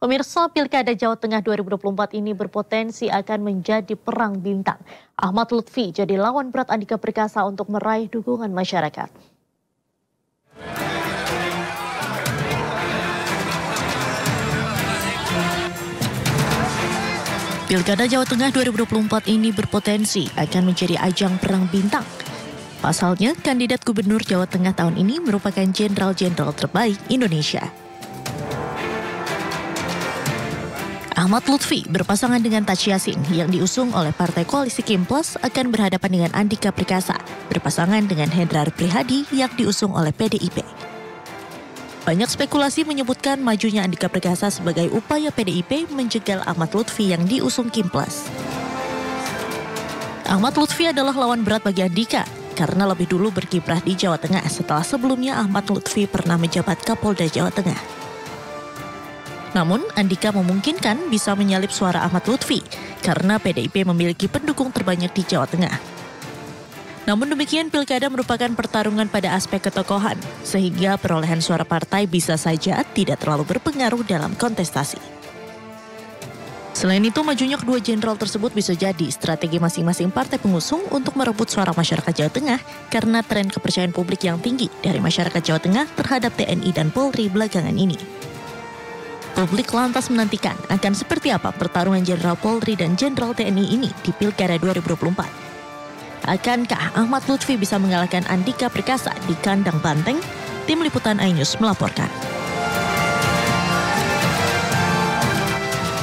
Pemirsa, Pilkada Jawa Tengah 2024 ini berpotensi akan menjadi perang bintang. Ahmad Lutfi jadi lawan berat Andika Perkasa untuk meraih dukungan masyarakat. Pilkada Jawa Tengah 2024 ini berpotensi akan menjadi ajang perang bintang. Pasalnya, kandidat gubernur Jawa Tengah tahun ini merupakan jenderal-jenderal terbaik Indonesia. Ahmad Lutfi berpasangan dengan Taci Yassin yang diusung oleh Partai Koalisi Kim Plus akan berhadapan dengan Andika Perkasa berpasangan dengan Hendrar Prihadi yang diusung oleh PDIP. Banyak spekulasi menyebutkan majunya Andika Perkasa sebagai upaya PDIP menjegal Ahmad Lutfi yang diusung Kim Plus. Ahmad Lutfi adalah lawan berat bagi Andika karena lebih dulu berkiprah di Jawa Tengah setelah sebelumnya Ahmad Lutfi pernah menjabat Kapolda Jawa Tengah. Namun, Andika memungkinkan bisa menyalip suara Ahmad Lutfi karena PDIP memiliki pendukung terbanyak di Jawa Tengah. Namun demikian, pilkada merupakan pertarungan pada aspek ketokohan, sehingga perolehan suara partai bisa saja tidak terlalu berpengaruh dalam kontestasi. Selain itu, majunya kedua jenderal tersebut bisa jadi strategi masing-masing partai pengusung untuk merebut suara masyarakat Jawa Tengah karena tren kepercayaan publik yang tinggi dari masyarakat Jawa Tengah terhadap TNI dan Polri belakangan ini. Publik lantas menantikan akan seperti apa pertarungan Jenderal Polri dan Jenderal TNI ini di Pilkada 2024. Akankah Ahmad Lutfi bisa mengalahkan Andika Perkasa di kandang banteng? Tim Liputan iNews melaporkan.